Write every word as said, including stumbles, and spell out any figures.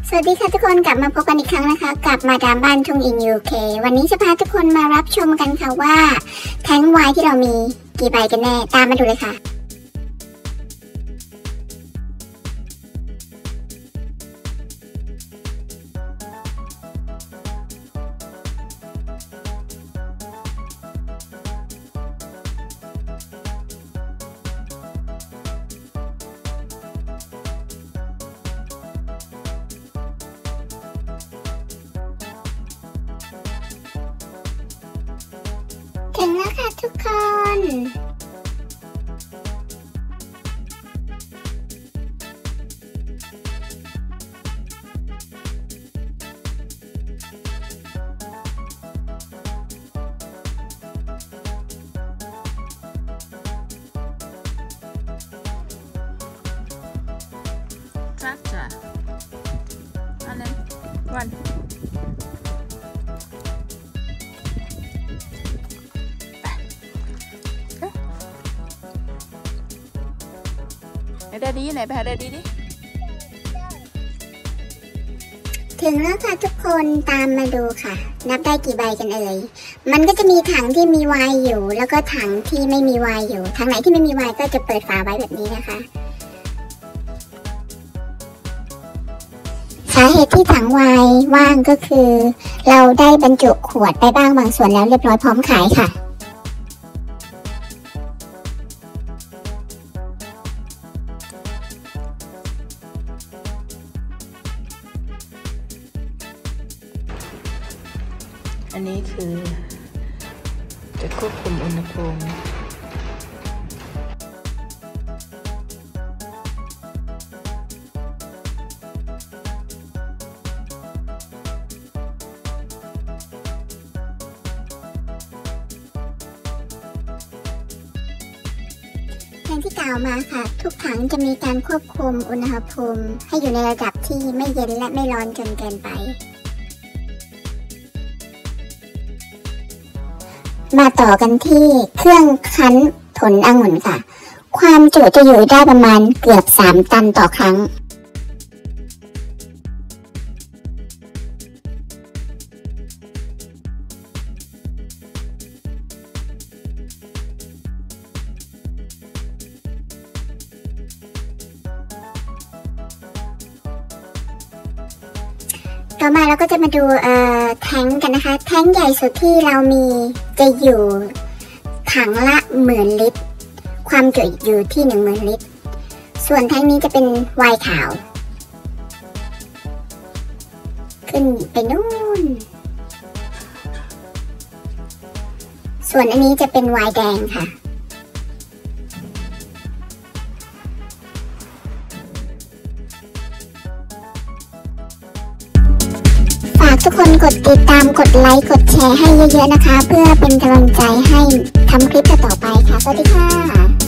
สวัสดีค่ะทุกคนกลับมาพบกันอีกครั้งนะคะกับมาดามบ้านทุ่งอินยูเควันนี้จะพาทุกคนมารับชมกันค่ะว่าแท้งไวน์ที่เรามีกี่ใบกันแน่ตามมาดูเลยค่ะถึงแล้วค่ะทุกคนจ้าจ้าอันนั้นวันไปได้ดีไหนไปหาได้ดีดิถึงแล้วค่ะทุกคนตามมาดูค่ะนับได้กี่ใบกันเอ่ยมันก็จะมีถังที่มีไวน์อยู่แล้วก็ถังที่ไม่มีไวน์อยู่ถังไหนที่ไม่มีไวน์ก็จะเปิดฝาไว้แบบนี้นะคะสาเหตุที่ถังไวน์ว่างก็คือเราได้บรรจุขวดไปบ้างบางส่วนแล้วเรียบร้อยพร้อมขายค่ะอันนี้คือจะควบคุมอุณหภูมิอย่างที่กล่าวมาค่ะทุกถังจะมีการควบคุมอุณหภูมิให้อยู่ในระดับที่ไม่เย็นและไม่ร้อนจนเกินไปมาต่อกันที่เครื่องคั้นผลองุ่นค่ะความจุจะอยู่ได้ประมาณเกือบสามตันต่อครั้งต่อมาเราก็จะมาดูเอ่อแท้งกันนะคะแท้งใหญ่สุดที่เรามีจะอยู่ถังละหมื่นลิตรความจุอยู่ที่หนึ่งหมื่นลิตรส่วนแท้งนี้จะเป็นไวน์ขาวขึ้นไปนู่นส่วนอันนี้จะเป็นไวน์แดงค่ะฝากทุกคนกดติดตามกดไลค์กดแชร์ให้เยอะๆนะคะเพื่อเป็นกำลังใจให้ทำคลิปต่อไปค่ะสวัสดีค่ะ